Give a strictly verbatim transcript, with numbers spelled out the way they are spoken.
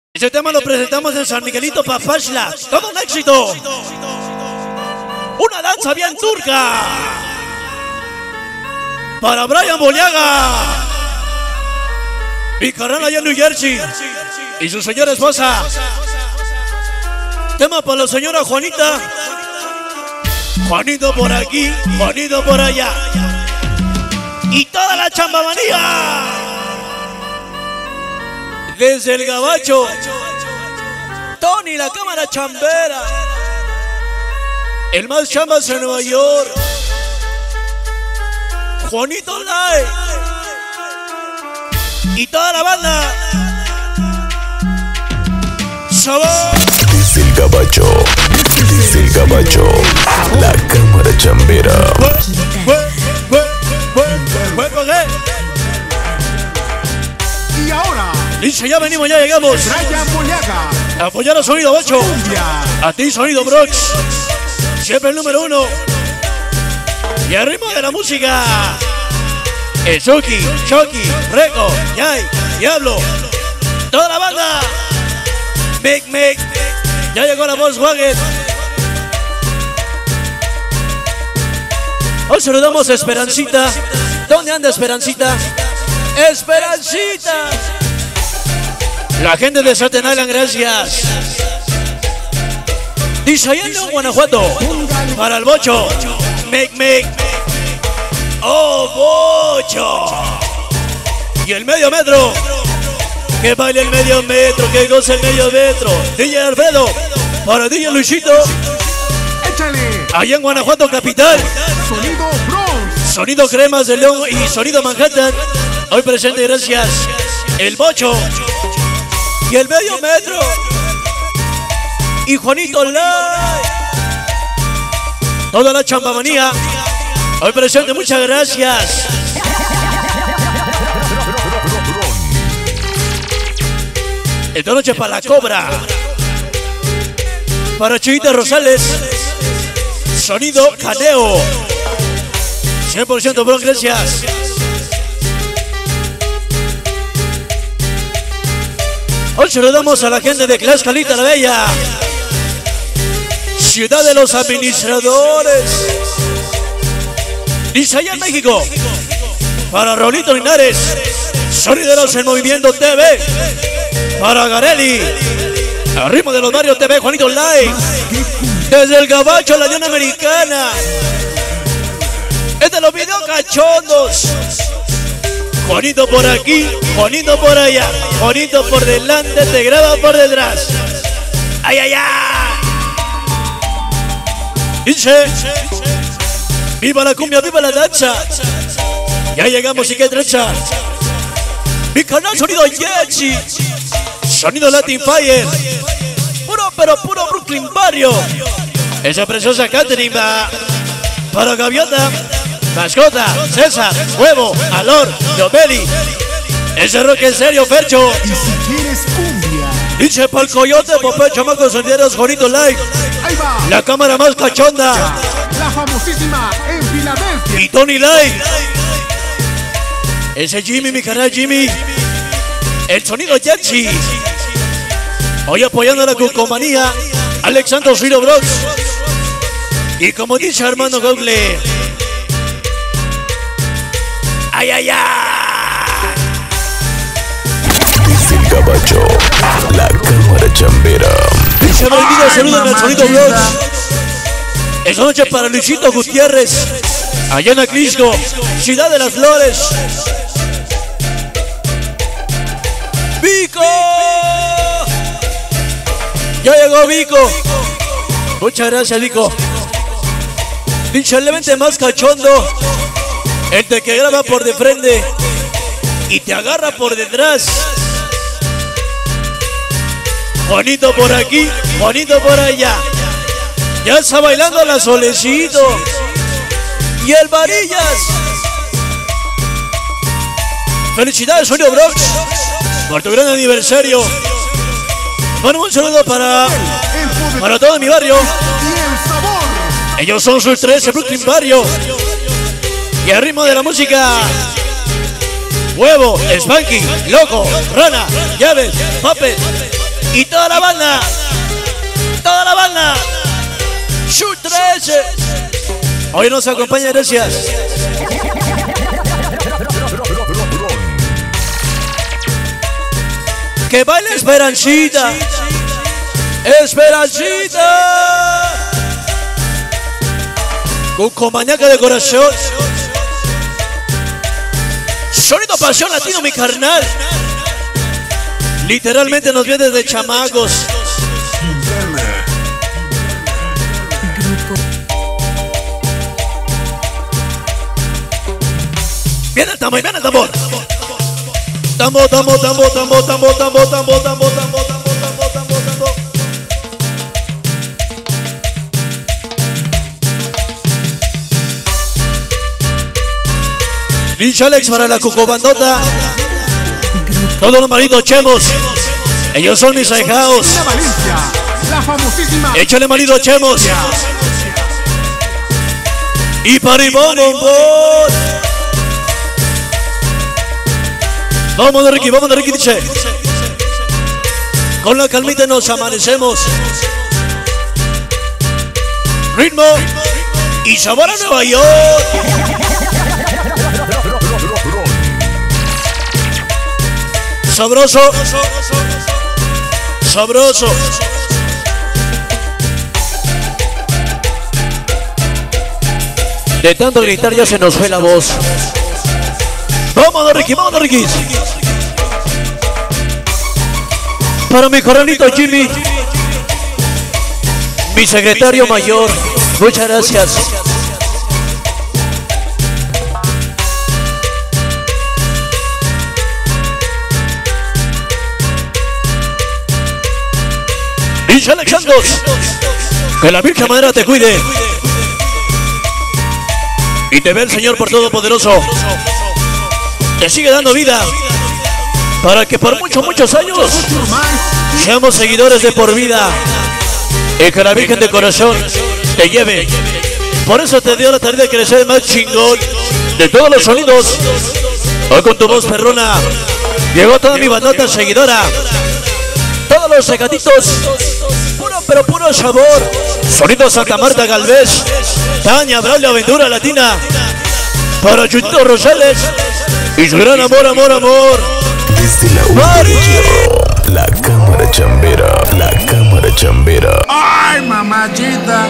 Este tema lo presentamos en San Miguelito, Papachla. Todo un éxito. Una danza bien turca. Para Brian Boliaga. Mi carnal allá en New Jersey. Y su señora esposa. Tema para la señora Juanita. Juanito por aquí, Juanito por allá. Y toda la chambamanía. Desde el Gabacho, Tony la cámara chambera, el más chambas en Nueva York, Juanito Lai y toda la banda. ¡Sabor! Desde el Gabacho, desde el Gabacho, la cámara chambera. Y ahora, dice, ya venimos, ya llegamos. Brian Boliaga. A apoyar a Sonido ocho. A ti, Sonido Brox. Siempre el número uno. Y al ritmo de la música. El Chucky, Chucky, Reco, Yay, Diablo. Toda la banda. Mic, Mic. Ya llegó la Volkswagen. Hoy saludamos a Esperancita. ¿Dónde anda Esperancita? Esperancita. La gente de Staten Island, gracias. Dice allá en León, Guanajuato. Para el Bocho. Mic, Mic. Oh, Bocho. Y el medio metro. Que baile el medio metro, que goce el medio metro. D J Alfredo. Para D J Luisito. Échale. Allá en Guanajuato, capital. Sonido Bronx. Sonido Cremas de León y Sonido Manhattan. Hoy presente, gracias. El Bocho. Y el medio metro. Y Juanito Lai. Toda la chambamanía. Hoy presente, muchas gracias. Esta noche para la Cobra. Para Chivita Rosales. Sonido Caneo. cien por ciento bro, gracias. Hoy saludamos a la gente de Tlaxcalita la Bella. Ciudad de los administradores. Dice allá en México. Para Raulito Linares. Sonideros en Movimiento T V. Para Garelli. Al ritmo de los barrios T V, Juanito Lai. Desde el Gabacho, la Unión Americana. Es de los videos cachondos. Juanito por aquí, Juanito por allá. Juanito por delante, te graba por detrás. ¡Ay, ay, ay! Dice, viva la cumbia, viva la danza. Ya llegamos y qué trecha. Mi canal Sonido Jersey. Sonido Latin Fire. Puro, pero puro Brooklyn Barrio. Esa preciosa Catherine va para Gaviota. Mascota, César, Huevo, Alor, Yobeli. Ese rock en serio, Fercho. Y si quieres cumbia, Dice pa'l Coyote, Popé, Chamaco, Sonderos, Juanito Live. ahí va. La cámara más cachonda. La famosísima en Filadelfia. Y Tony Live. Ese Jimmy, mi canal Jimmy. El Sonido Jersey. Hoy apoyando a la Cucomanía. Alexandro Ciro Brox. Y como dice hermano Google. ¡Ay, ay, ay! Desde el Gabacho, la cámara chambera. Dice Brendito, saludan al Sonido Vlogs. Esta noche para Luisito Gutiérrez. Allá en Aclisco, Ciudad de las Flores. ¡Vico! Ya llegó Vico. Muchas gracias, Vico. Dice el evento más cachondo. El de que graba por de frente y te agarra por detrás. Juanito por aquí, Juanito por allá. Ya está bailando la Solecito y el Varillas. Felicidades, Sonido Brox, por tu gran aniversario. Bueno, un saludo para, para todo mi barrio. Y el sabor. Ellos son sus trece Brooklyn Barrio. Y al ritmo de la música, Huevo, Spanky, Loco, Rana, Llaves, Puppet, Y toda la banda, toda la banda. Shoot tres. Hoy nos acompaña, gracias. Que baile Esperancita. Esperancita. Con comañaca de corazón. Sonido Pasión Latino, mi carnal. Literalmente nos viene desde chamacos. Viene el tambor, viene el tambor. Tambor, tambor, tambor, tambor, tambor, tambor, tambor, tambor, tambor, tambor, tambor, tambor, tambor. Dicho Alex para la cucobandota. Todos los maridos chemos. Ellos son mis ahijados. La famosísima. Échale marido chemos. Y paribón, bombón. Vamos de Ricky, vamos de Ricky, dice. Con la calmita nos amanecemos. Ritmo y sabor a Nueva York. Sabroso, sabroso. De tanto gritar ya se nos fue la voz. Vamos de Ricky, vamos de Ricky. Para mi corralito Jimmy, mi secretario mayor, muchas gracias. Dice Alexandros, que la Virgen Madera te cuide y te ve el Señor por Todopoderoso. Te sigue dando vida para que por muchos, muchos años seamos seguidores de por vida y que la Virgen de Corazón te lleve. Por eso te dio la tarea de crecer más chingón de todos los sonidos. Hoy con tu voz perrona llegó toda mi bandota seguidora. Todos los secatitos, puro pero puro sabor. Sonido Santa Marta Galvez, Tania, Braulio, Aventura Latina, para Chutito Rosales y su gran amor, amor, amor. Desde la urbe de hierro, la cámara chambera, la cámara chambera. Ay, mamachita.